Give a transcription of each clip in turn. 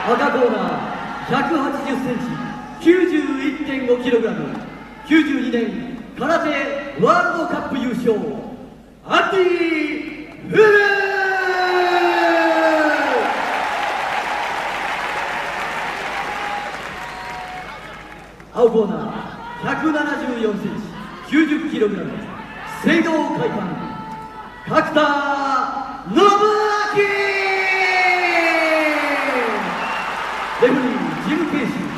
赤コーナー180センチ 91.5 キログラム92年空手ワールドカップ優勝アンディ・フル青コーナー174センチ90キログラム聖堂会館角田信明レフェリージム・ケイシー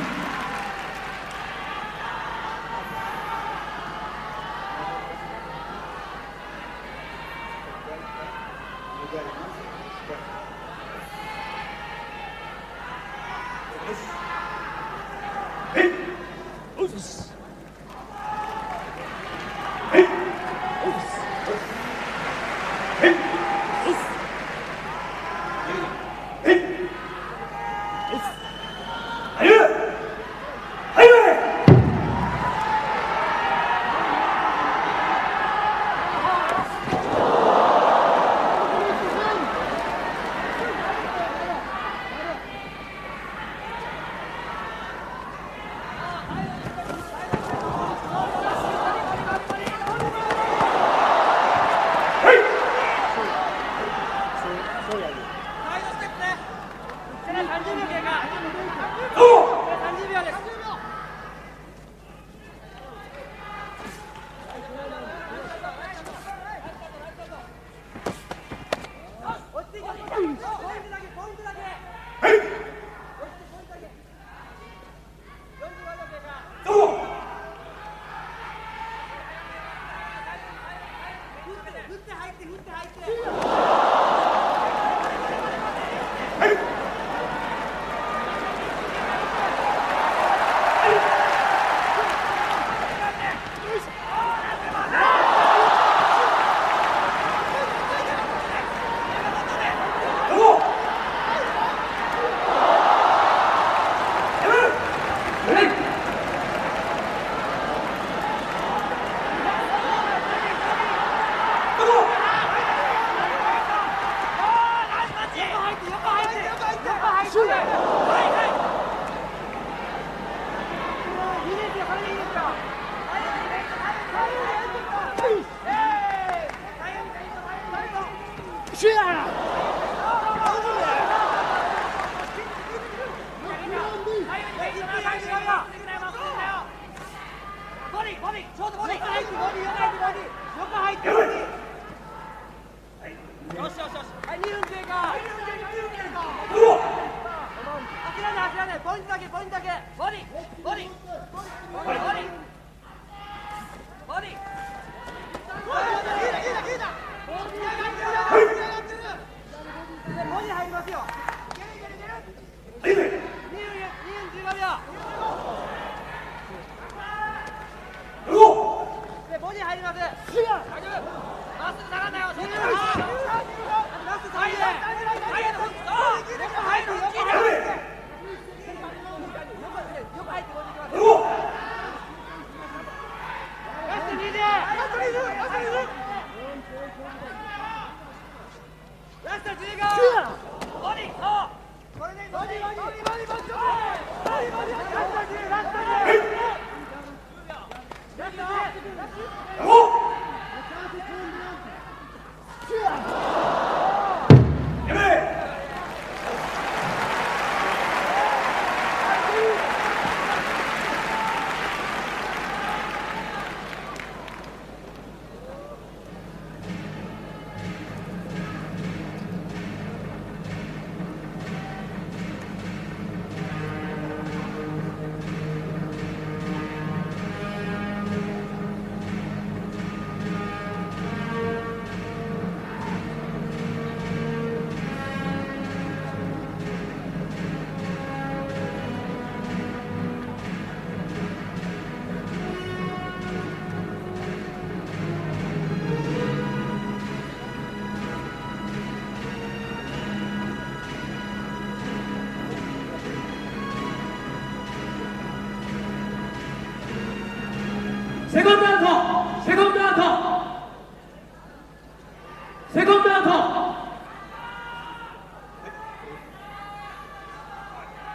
セコンドアウトセコンドアウトセコンドアウト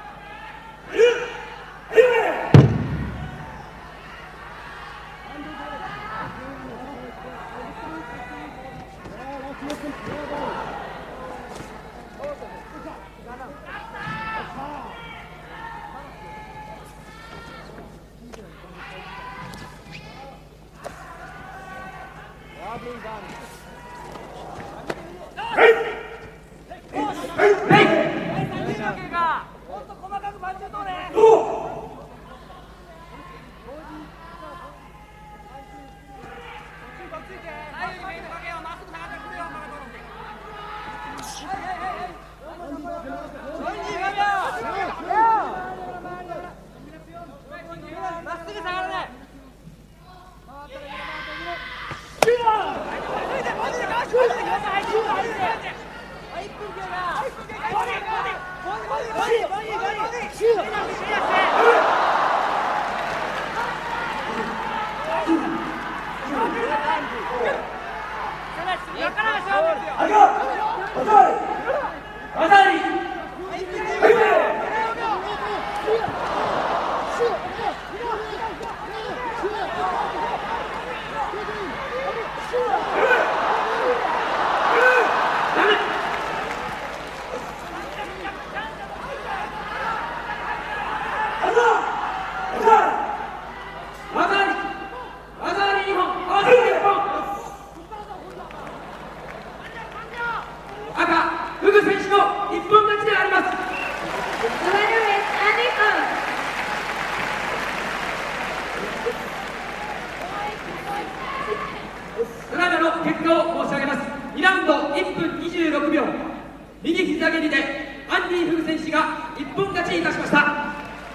結果を申し上げます。2ラウンド1分26秒、右膝蹴りでアンディ・フグ選手が一本勝ちいたしました。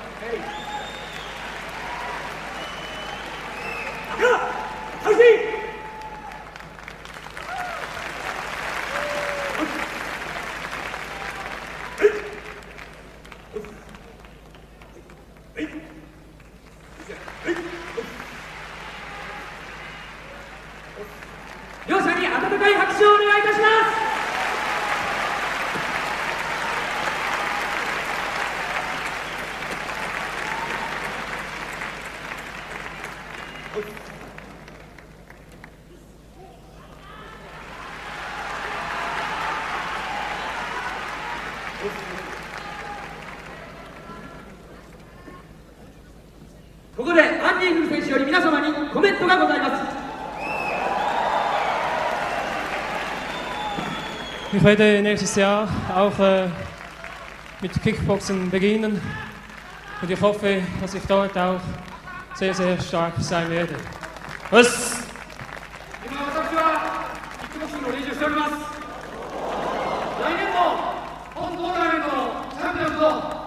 両者に温かい拍手をお願いいたします。ここでアンディ・フグ選手より皆様にコメントがございます。 Ich werde nächstes Jahr auch mit Kickboxen beginnen und ich hoffe, dass ich dort auch sehr, sehr stark sein werde. Was? 今私はキックボクシングを練習しております。来年も本トーナメントのチャンピオンと